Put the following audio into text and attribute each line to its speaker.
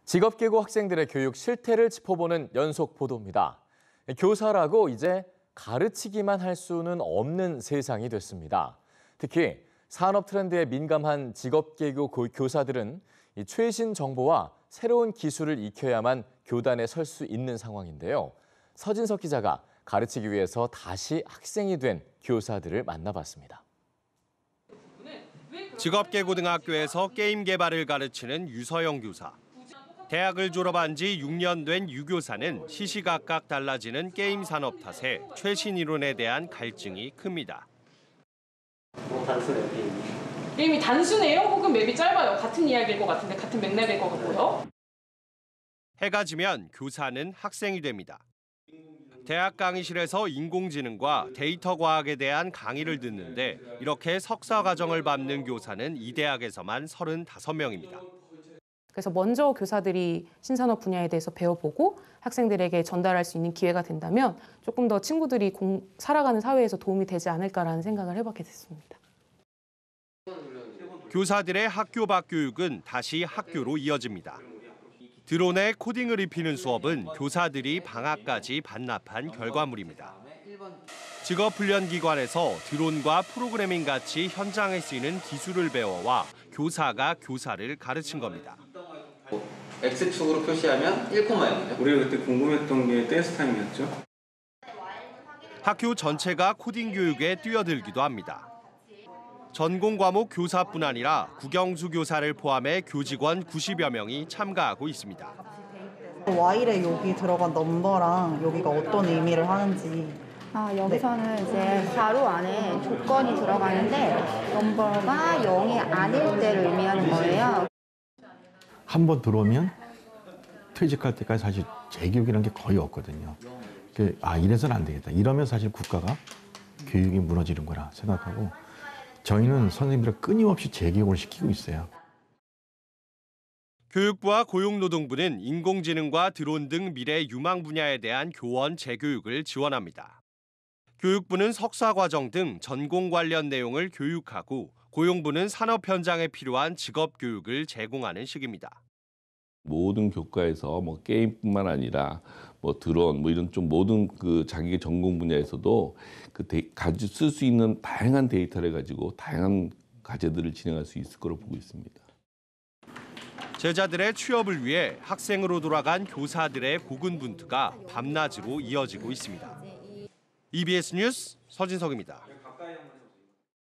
Speaker 1: 직업계고 학생들의 교육 실태를 짚어보는 연속 보도입니다. 교사라고 이제 가르치기만 할 수는 없는 세상이 됐습니다. 특히 산업 트렌드에 민감한 직업계고 교사들은 이 최신 정보와 새로운 기술을 익혀야만 교단에 설 수 있는 상황인데요. 서진석 기자가 가르치기 위해서 다시 학생이 된 교사들을 만나봤습니다.
Speaker 2: 직업계고등학교에서 게임 개발을 가르치는 유서영 교사. 대학을 졸업한 지 6년 된 유 교사는 시시각각 달라지는 게임 산업 탓에 최신 이론에 대한 갈증이 큽니다.
Speaker 3: 너무 단순해요, 게임이.
Speaker 4: 게임이 단순해요? 혹은 맵이 짧아요? 같은 이야기일 것 같은데 같은 맥락일 것 같고요.
Speaker 2: 해가 지면 교사는 학생이 됩니다. 대학 강의실에서 인공지능과 데이터 과학에 대한 강의를 듣는데 이렇게 석사 과정을 밟는 교사는 이 대학에서만 35명입니다.
Speaker 5: 그래서 먼저 교사들이 신산업 분야에 대해서 배워보고 학생들에게 전달할 수 있는 기회가 된다면 조금 더 친구들이 살아가는 사회에서 도움이 되지 않을까라는 생각을 해봤게 됐습니다.
Speaker 2: 교사들의 학교 밖 교육은 다시 학교로 이어집니다. 드론에 코딩을 입히는 수업은 교사들이 방학까지 반납한 결과물입니다. 직업훈련기관에서 드론과 프로그래밍 같이 현장에 쓰이는 기술을 배워와 교사가 교사를 가르친 겁니다.
Speaker 3: X축으로 표시하면 1,0이죠.
Speaker 6: 우리가 그때 궁금했던 게 댄스 타임이었죠.
Speaker 2: 학교 전체가 코딩 교육에 뛰어들기도 합니다. 전공 과목 교사뿐 아니라 국영수 교사를 포함해 교직원 90여 명이 참가하고 있습니다.
Speaker 7: 와일에 여기 들어간 넘버랑 여기가 어떤 의미를 하는지.
Speaker 8: 여기서는 이제 가로 안에 조건이 들어가는데 넘버가 0이 아닐 때를 의미하는 거예요.
Speaker 9: 한 번 들어오면 퇴직할 때까지 사실 재교육이라는 게 거의 없거든요. 이래서는 안 되겠다. 이러면 사실 국가가 교육이 무너지는 거라 생각하고 저희는 선생님들을 끊임없이 재교육을 시키고 있어요.
Speaker 2: 교육부와 고용노동부는 인공지능과 드론 등 미래 유망 분야에 대한 교원 재교육을 지원합니다. 교육부는 석사과정 등 전공 관련 내용을 교육하고 고용부는 산업 현장에 필요한 직업 교육을 제공하는 식입니다.
Speaker 10: 모든 교과에서 게임뿐만 아니라 드론 이런 좀 모든 자기의 전공 분야에서도 가지고 쓸 수 있는 다양한 데이터를 가지고 다양한 과제들을 진행할 수 있을 거로 보고 있습니다.
Speaker 2: 제자들의 취업을 위해 학생으로 돌아간 교사들의 고군분투가 밤낮으로 이어지고 있습니다. EBS 뉴스 서진석입니다.